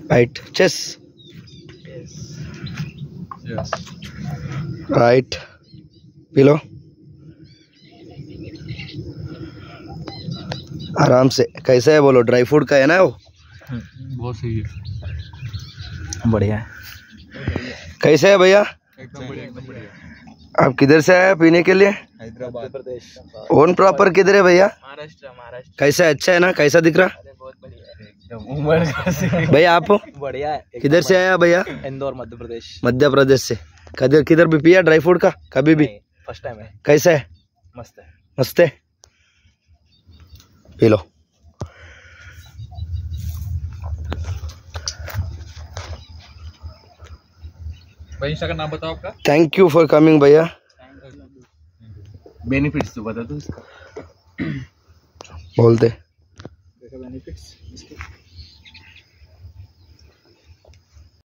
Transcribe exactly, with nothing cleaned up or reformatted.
Right chase yes right पी लो आराम से। कैसा है बोलो? ड्राई फ्रूट का है ना वो? बहुत सही है, बढ़िया है। कैसा है भैया? एकदम बढ़िया एकदम बढ़िया। आप किधर से आए पीने के लिए? हैदराबाद प्रदेश। ओन प्रॉपर किधर है भैया? महाराष्ट्र महाराष्ट्र। कैसा है? अच्छा है ना? कैसा दिख रहा? अरे बहुत बढ़िया है एकदम उम्र से। भैया आप बढ़िया है। किधर से आया भैया? इंदौर मध्य प्रदेश। मध्य प्रदेश से। किधर किधर भी पिया ड्राई फ्रूट का कभी भी? फर्स्ट टाइम है। कैसा है? मस्त है। मस्त है, पी लो। भाई इंस्टा का नाम बताओ आपका। थैंक यू फॉर कमिंग भैया। बेनिफिट्स तो बता दो इसका। बोलते बेनिफिट्स